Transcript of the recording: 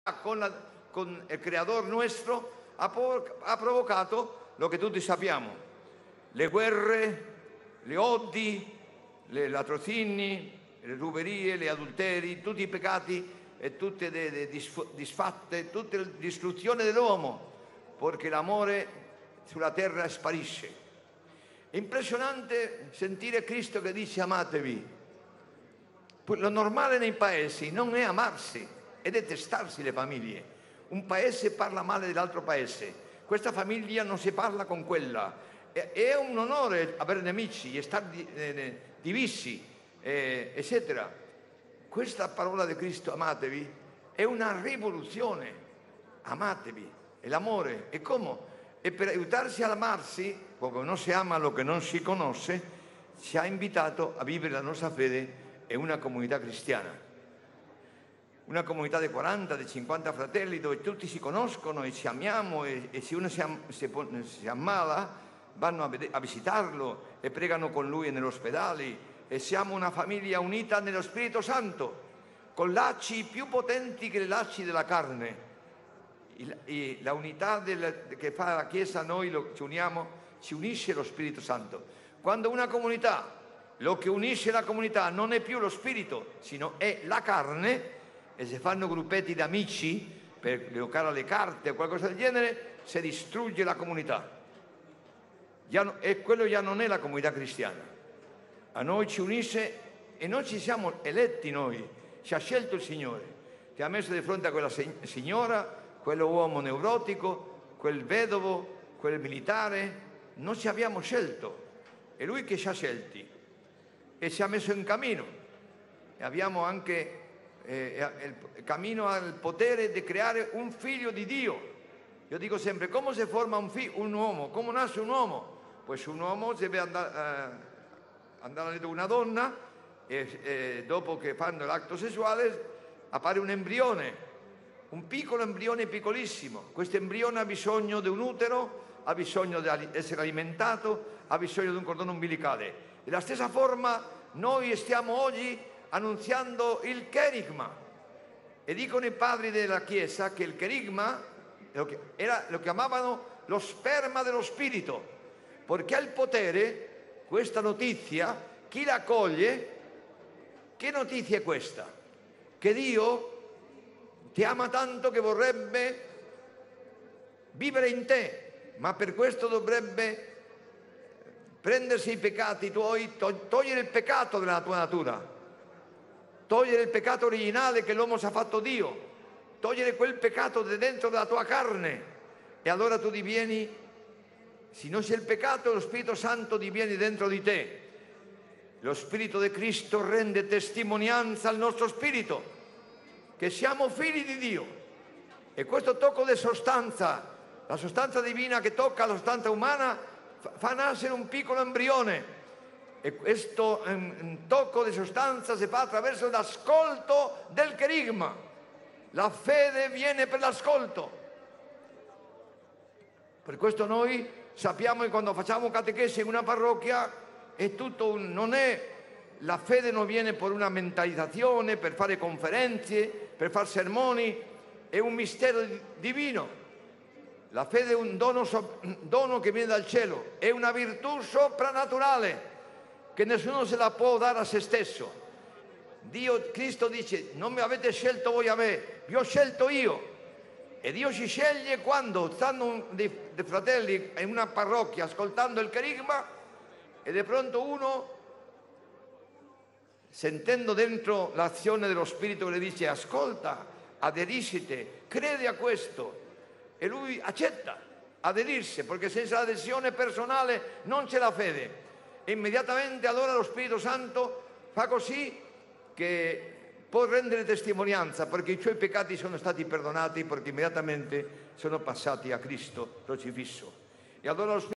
con el Creador nuestro ha provocado lo que tutti sappiamo: le guerre, le odi, le latrocinii, le ruberie, le adulteri, tutti i peccati e tutte le disfatte, tutte le distruzioni dell'uomo, perché l'amore sulla terra sparisce. È impressionante sentire Cristo che dice amatevi. Lo normale nei paesi non è amarsi, è detestarsi le famiglie. Un paese parla male dell'altro paese, questa famiglia non si parla con quella. È un onore avere nemici e stare divisi, eccetera. Questa parola di Cristo, amatevi, è una rivoluzione. Amatevi, è l'amore. E come? E per aiutarsi ad amarsi, perché non si ama lo che non si conosce, ci ha invitato a vivere la nostra fede in una comunità cristiana. Una comunità di 40, di 50 fratelli dove tutti si conoscono e ci amiamo e se uno si ammala vanno a visitarlo e pregano con lui negli ospedali e siamo una famiglia unita nello Spirito Santo, con lacci più potenti che le lacci della carne. La unità che fa la Chiesa, noi ci uniamo, ci unisce lo Spirito Santo. Quando una comunità, lo che unisce la comunità non è più lo spirito, sino è la carne, e se fanno gruppetti di amici per giocare alle carte o qualcosa del genere, si distrugge la comunità. E quello già non è la comunità cristiana. A noi ci unisce e noi ci siamo eletti noi, ci ha scelto il Signore, ti ha messo di fronte a quella signora, quell'uomo neurotico, quel vedovo, quel militare, noi ci abbiamo scelto, è Lui che ci ha scelti e ci ha messo in cammino e abbiamo anche il cammino al potere di creare un figlio di Dio. Io dico sempre, come si forma un uomo? Come nasce un uomo? Pues un uomo deve andare a letto una donna e dopo che fanno l'atto sessuale appare un embrione, un piccolo embrione piccolissimo. Questo embrione ha bisogno di un utero, ha bisogno di essere alimentato, ha bisogno di un cordone umbilicale. Della stessa forma noi stiamo oggi annunziando il cherigma e dicono i padri della Chiesa che il cherigma lo chiamavano lo sperma dello Spirito, perché ha il potere, questa notizia, chi la accoglie, che notizia è questa? Che Dio ti ama tanto che vorrebbe vivere in te, ma per questo dovrebbe prendersi i peccati tuoi, togliere il peccato della tua natura, togliere il peccato originale che l'uomo ci ha fatto Dio, togliere quel peccato di dentro della tua carne e allora tu divieni, se non c'è il peccato, lo Spirito Santo diviene dentro di te. Lo Spirito di Cristo rende testimonianza al nostro spirito che siamo figli di Dio e questo tocco di sostanza, la sostanza divina che tocca la sostanza umana, fa nascere un piccolo embrione e questo tocco di sostanza si fa attraverso l'ascolto del cherigma. La fede viene per l'ascolto. Per questo noi sappiamo che quando facciamo catechesi in una parrocchia è tutto non è la fede non viene per una mentalizzazione, per fare conferenze, per fare sermoni, è un mistero divino. La fede è un dono che viene dal cielo, è una virtù soprannaturale che nessuno se la può dare a se stesso. Cristo dice, non mi avete scelto voi a me, vi ho scelto io. E Dio ci sceglie quando stanno dei fratelli in una parrocchia ascoltando il cherigma e di pronto uno, sentendo dentro l'azione dello Spirito che le dice ascolta, aderiscite, crede a questo e lui accetta aderirsi perché senza l'adesione personale non c'è la fede e immediatamente allora lo Spirito Santo fa così che può rendere testimonianza perché i suoi peccati sono stati perdonati perché immediatamente sono passati a Cristo crocifisso e allora lo